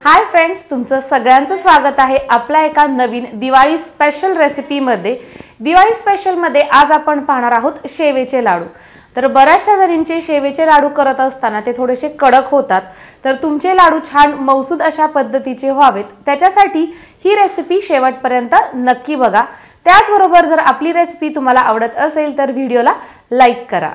Hi friends, तुमचं सगळ्यांचं स्वागत आहे आपल्या एका नवीन दिवाळी स्पेशल रेसिपीमध्ये। दिवाळी स्पेशलमध्ये आज आपण पाहणार आहोत शेवेचे लाडू। तर बऱ्याचशा जणींचे शेवेचे लाडू करत असताना ते थोडेसे कडक होतात, तर तुमचे लाडू छान मौसूद अशा पद्धतीचे व्हावेत त्याच्यासाठी ही रेसिपी शेवटपर्यंत नक्की बघा। त्याचबरोबर जर आपली रेसिपी तुम्हाला आवडत असेल तर व्हिडिओला लाईक करा।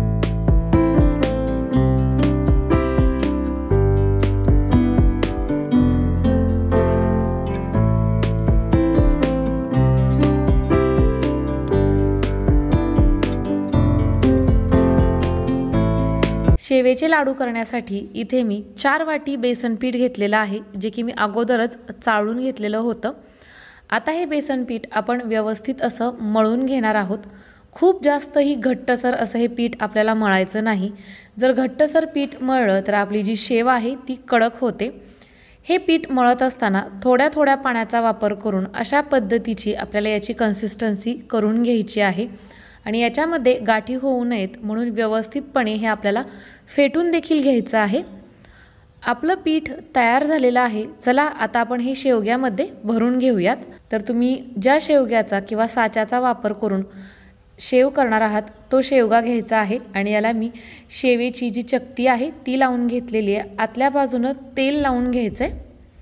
शेवेचे लाडू करण्यासाठी इथे मी 4 वाटी बेसन पीठ घेतलेलं आहे, जे की मी अगोदरच चाळून घेतलेलं होतं। आता हे बेसन पीठ आपण व्यवस्थित असं मळून घेणार आहोत। खूप जास्त ही घट्टसर असं हे पीठ आपल्याला मळायचं नाही। जर घट्टसर पीठ मळलं तर आपली जी शेव आहे ती कडक होते। हे पीठ मळत असताना थोड्या थोड्या पाण्याचा वापर करून अशा पद्धतीची आपल्याला याची कन्सिस्टन्सी करून घ्यायची आहे आणि याच्यामध्ये गाठी होऊ नयेत म्हणून व्यवस्थितपणे हे आपल्याला फेटून देखील घ्यायचं आहे। आपलं पीठ तयार झालेलं आहे। चला आता आपण हे शेवग्यामध्ये भरून घेऊयात। तर तुम्ही ज्या शेवग्याचा किंवा साच्याचा वापर करून शेव करणार आहात तो शेवगा घ्यायचा आहे आणि याला मी शेवेची जी चकती आहे ती लावून घेतलेली आहे। आतल्या बाजूने तेल लावून घ्यायचं आहे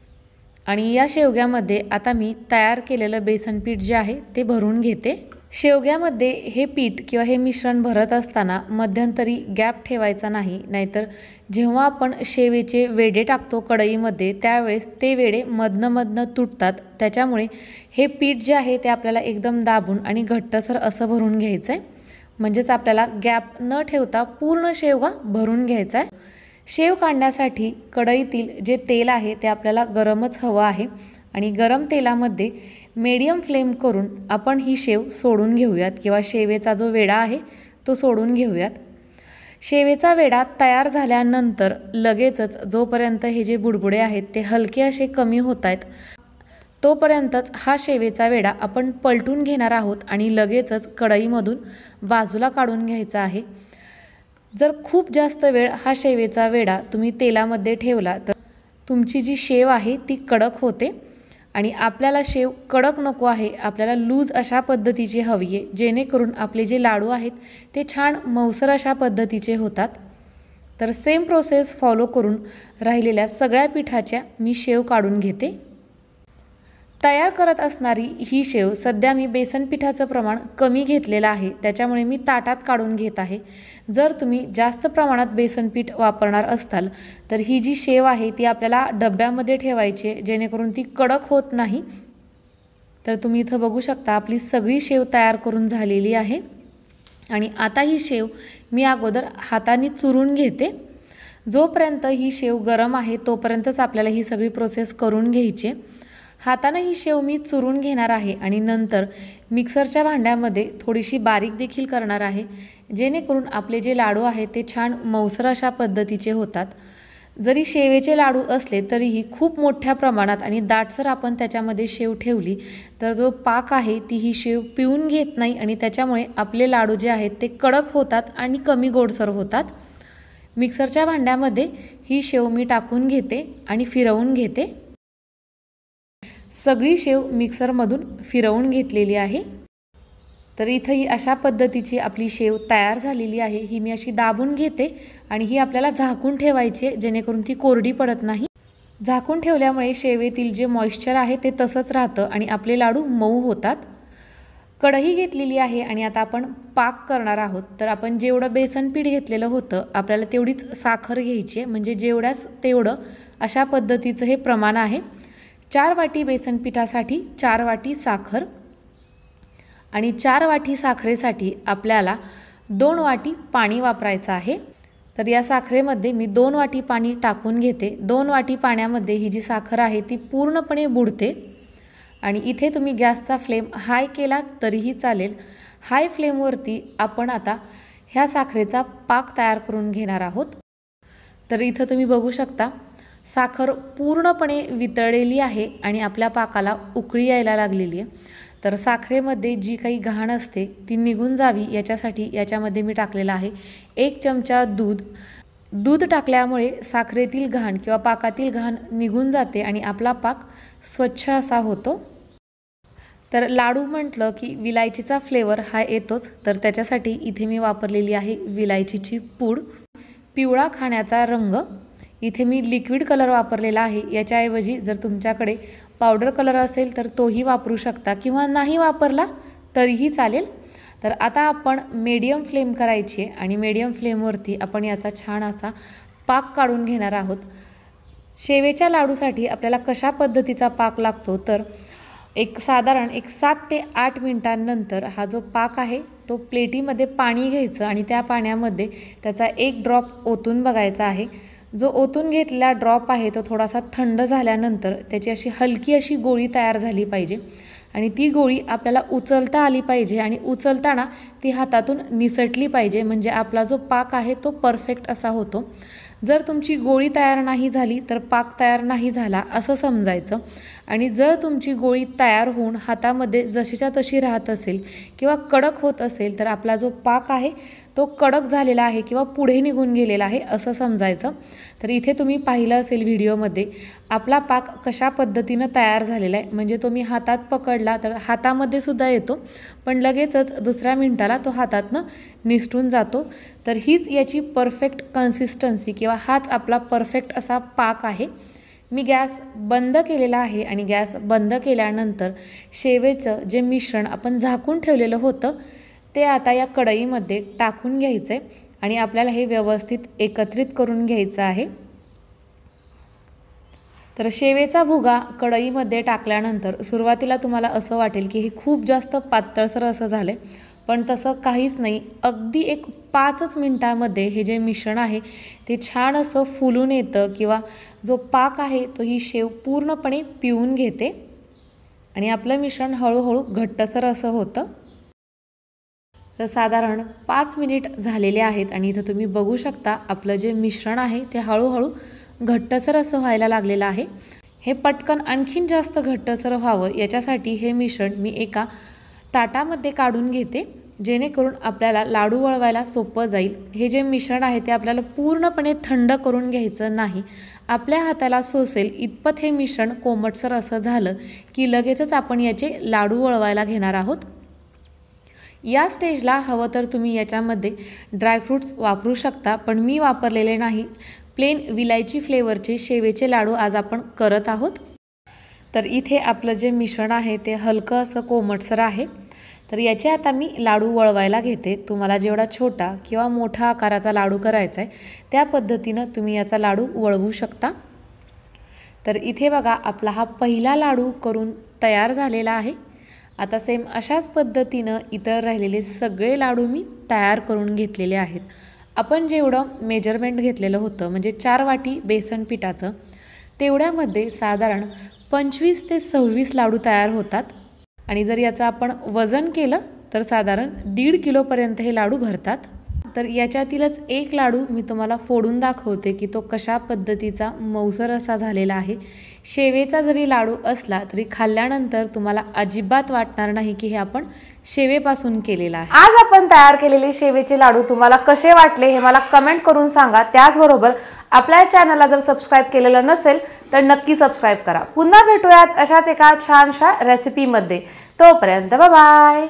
आणि या शेवग्यामध्ये आता मी तयार केलेलं बेसन पीठ जे आहे ते भरून घेते। शेवग्यामध्ये हे पीठ किंवा हे मिश्रण भरत असताना मध्यंतरी गॅप ठेवायचा नाही, नाहीतर जेव्हा आपण शेवेचे वेडे टाकतो कढईमध्ये त्यावेळेस ते वेडे मधनं तुटतात। त्याच्यामुळे हे पीठ जे आहे ते आपल्याला एकदम दाबून आणि घट्टसर असं भरून घ्यायचं आहे, म्हणजेच आपल्याला गॅप न ठेवता पूर्ण शेवगा भरून घ्यायचा आहे। शेव काढण्यासाठी कढईतील जे तेल आहे ते आपल्याला गरमच हवं आहे आणि गरम तेलामध्ये मीडियम फ्लेम करून आपण ही शेव सोडून घेऊयात किंवा शेवेचा जो वेडा आहे तो सोडून घेऊयात। शेवेचा वेडा तयार झाल्यानंतर लगेचच जोपर्यंत हे जे बुडबुडे आहेत ते हलके असे कमी होत आहेत तोपर्यंतच हा शेवेचा वेडा आपण पलटून घेणार आहोत आणि लगेचच कढईमधून बाजूला काढून घ्यायचा आहे। जर खूप जास्त वेळ हा शेवेचा वेडा तुम्ही तेलामध्ये ठेवला तर तुमची जी शेव आहे ती कडक होते आणि आपल्याला शेव कडक नको आहे, आपल्याला लूज अशा पद्धतीची हवी आहे, जेणेकरून आपले जे लाडू आहेत ते छान मऊसर अशा पद्धतीचे होतात। तर सेम प्रोसेस फॉलो करून राहिलेल्या सगळ्या पिठाच्या मी शेव काढून घेते। तयार करत असणारी ही शेव सध्या मी बेसन पिठाचं प्रमाण कमी घेतलेलं आहे, त्याच्यामुळे मी ताटात काढून घेत आहे। जर तुम्ही जास्त प्रमाणात बेसन पीठ वापरणार असाल तर ही जी शेव आहे ती आपल्याला डब्यामध्ये ठेवायची आहे, जेणेकरून ती कडक होत नाही। तर तुम्ही इथं बघू शकता आपली सगळी शेव तयार करून झालेली आहे आणि आता ही शेव मी अगोदर हाताने चुरून घेते। जोपर्यंत ही शेव गरम आहे तोपर्यंतच आपल्याला ही सगळी प्रोसेस करून घ्यायची आहे। हाताने ही शेव मी चुरून घेणार आहे आणि नंतर मिक्सरच्या भांड्यामध्ये थोडीशी बारीक देखील करणार आहे, जेणेकरून आपले जे लाडू आहेत ते छान मऊसर अशा पद्धतीचे होतात। जरी शेवेचे लाडू असले तरीही खूप मोठ्या प्रमाणात आणि दाटसर आपण त्याच्यामध्ये शेव ठेवली तर जो पाक आहे ती ही शेव पिऊन घेत नाही आणि त्याच्यामुळे आपले लाडू जे आहेत ते कडक होतात आणि कमी गोडसर होतात। मिक्सरच्या भांड्यामध्ये ही शेव मी टाकून घेते आणि फिरवून घेते। सगळी शेव मिक्सरमधून फिरवून घेतलेली आहे। तर इथं ही अशा पद्धतीची आपली शेव तयार झालेली आहे। ही मी अशी दाबून घेते आणि ही आपल्याला झाकून ठेवायची आहे, जेणेकरून ती कोरडी पडत नाही। झाकून ठेवल्यामुळे शेवेतील जे मॉइश्चर आहे ते तसंच राहतं आणि आपले लाडू मऊ होतात। कढई घेतलेली आहे आणि आता आपण पाक करणार आहोत। तर आपण जेवढं बेसन पीठ घेतलेलं होतं आपल्याला तेवढीच साखर घ्यायची आहे, म्हणजे जेवढ्यास तेवढं अशा पद्धतीचं हे प्रमाण आहे। 4 वाटी बेसन पिठासाठी 4 वाटी साखर आणि 4 वाटी साखरेसाठी आपल्याला 2 वाटी पाणी वापरायचं आहे। तर या साखरेमध्ये मी 2 वाटी पाणी टाकून घेते। 2 वाटी पाण्यामध्ये ही जी साखर आहे ती पूर्णपणे बुडते आणि इथे तुम्ही गॅसचा फ्लेम हाय केला तरीही चालेल। हाय फ्लेमवरती आपण आता ह्या साखरेचा पाक तयार करून घेणार आहोत। तर इथं तुम्ही बघू शकता साखर पूर्णपणे वितळलेली आहे आणि आपल्या पाकाला उकळी यायला लागलेली आहे। तर साखरेमध्ये जी काही घाण असते ती निघून जावी याच्यासाठी याच्यामध्ये मी टाकलेला आहे 1 चमचा दूध, दूध टाकल्यामुळे साखरेतील घाण किंवा पाकातील घाण निघून जाते आणि आपला पाक स्वच्छ असा होतो। तर लाडू म्हटलं की विलायचीचा फ्लेवर हा येतोच, तर त्याच्यासाठी इथे मी वापरलेली आहे विलायचीची पूड। पिवळा खाण्याचा रंग, इथे मी लिक्विड कलर वापरलेला आहे। याच्याऐवजी जर तुमच्याकडे पावडर कलर असेल तर तोही वापरू शकता किंवा नाही वापरला तरीही चालेल। तर आता आपण मीडियम फ्लेम करायची आहे आणि मीडियम फ्लेमवरती आपण याचा छान असा पाक काढून घेणार आहोत। शेवेच्या लाडूसाठी आपल्याला कशा पद्धतीचा पाक लागतो, तर साधारण 7 ते 8 मिनिटांनंतर हा जो पाक आहे तो प्लेटीमध्ये पाणी घ्यायचं आणि त्या पाण्यामध्ये त्याचा 1 ड्रॉप ओतून बघायचा आहे। जो ओतून घेतलेला ड्रॉप आहे तो थोडासा थंड झाल्यानंतर त्याची अशी हलकी अशी गोळी तयार झाली पाहिजे आणि ती गोळी आपल्याला उचलता आली पाहिजे आणि उचलताना ती हातातून निसटली पाहिजे, म्हणजे आपला जो पाक आहे तो परफेक्ट असा होतो। जर तुमची गोळी तयार नाही झाली तर पाक तयार नाही झाला असं समजायचं। आणि जर तुमची गोळी तयार होऊन हातामध्ये जशीच्या तशी राहत असेल किंवा कडक होत असेल तर आपला जो पाक आहे तो कडक झालेला आहे किंवा पुढे निघून गेलेला आहे असं समजायचं। तर इथे तुम्ही पाहिलं असेल व्हिडिओमध्ये आपला पाक कशा पद्धतीनं तयार झालेला आहे, म्हणजे तो मी हातात पकडला तर हातामध्ये सुद्धा येतो पण लगेचच दुसऱ्या मिनिटाला तो हातातनं निसटून जातो। तर हीच याची परफेक्ट कन्सिस्टन्सी किंवा हाच आपला परफेक्ट असा पाक आहे। मी गॅस बंद केलेला आहे आणि गॅस बंद केल्यानंतर शेवेचं जे मिश्रण आपण झाकून ठेवलेलं होतं ते आता या कढईमध्ये टाकून घ्यायचं आहे आणि आपल्याला हे व्यवस्थित एकत्रित करून घ्यायचं आहे। तर शेवेचा भुगा कढईमध्ये टाकल्यानंतर सुरुवातीला तुम्हाला असं वाटेल की हे खूप जास्त पातळसर असं झालं आहे, पण तसं काहीच नाही। अगदी 5 मिनिटांमध्ये हे जे मिश्रण आहे ते छान असं फुलून येतं किंवा जो पाक आहे तो ही शेव पूर्णपणे पिऊन घेते आणि आपलं मिश्रण हळूहळू घट्टसर असं होतं। तर साधारण 5 मिनिट झालेले आहेत आणि इथं तुम्ही बघू शकता आपलं जे मिश्रण आहे ते हळूहळू घट्टसर असं व्हायला लागलेलं आहे। हे पटकन आणखीन जास्त घट्टसर व्हावं याच्यासाठी हे मिश्रण मी एका ताटामध्ये काढून घेते, जेणेकरून आपल्याला लाडू वळवायला सोपं जाईल। हे जे मिश्रण आहे ते आपल्याला पूर्णपणे थंड करून घ्यायचं नाही, आपल्या हाताला सोसेल इतपत हे मिश्रण कोमटसर असं झालं की लगेचच आपण याचे लाडू वळवायला घेणार आहोत। या स्टेजला हवं तर तुम्ही याच्यामध्ये ड्रायफ्रूट्स वापरू शकता, पण मी वापरलेले नाही। प्लेन विलायची फ्लेवरचे शेवेचे लाडू आज आपण करत आहोत। तर इथे आपलं जे मिश्रण आहे ते हलकं असं कोमटसर आहे। तर याचे आता मी लाडू वळवायला घेते। तुम्हाला जेवढा छोटा किंवा मोठा आकाराचा लाडू करायचा आहे त्या पद्धतीनं तुम्ही याचा लाडू वळवू शकता। तर इथे बघा आपला हा पहिला लाडू करून तयार झालेला आहे। आता सेम अशाच पद्धतीनं इतर राहिलेले सगळे लाडू मी तयार करून घेतलेले आहेत। आपण जेवढं मेजरमेंट घेतलेलं होतं म्हणजे 4 वाटी बेसन पिठाचं तेवढ्यामध्ये साधारण 25 ते 26 लाडू तयार होतात आणि जर याचं आपण वजन केलं तर साधारण 1.5 किलोपर्यंत हे लाडू भरतात। तर याच्यातीलच एक लाडू मी तुम्हाला फोडून दाखवते की तो कशा पद्धतीचा मऊसर असा झालेला आहे। शेवेचा जरी लाडू असला तरी खाल्ल्यानंतर तुम्हाला अजिबात वाटणार नाही की हे आपण शेवेपासून केलेला आहे। आज आपण तयार केलेले शेवेचे लाडू तुम्हाला कसे वाटले हे मला कमेंट करून सांगा। त्याचबरोबर आपल्या चॅनलला जर सबस्क्राइब केलेलं नसेल तर नक्की सबस्क्राइब करा। पुन्हा भेटूयात अशाच एका छानशा रेसिपीमध्ये। तोपर्यंत बाय बाय।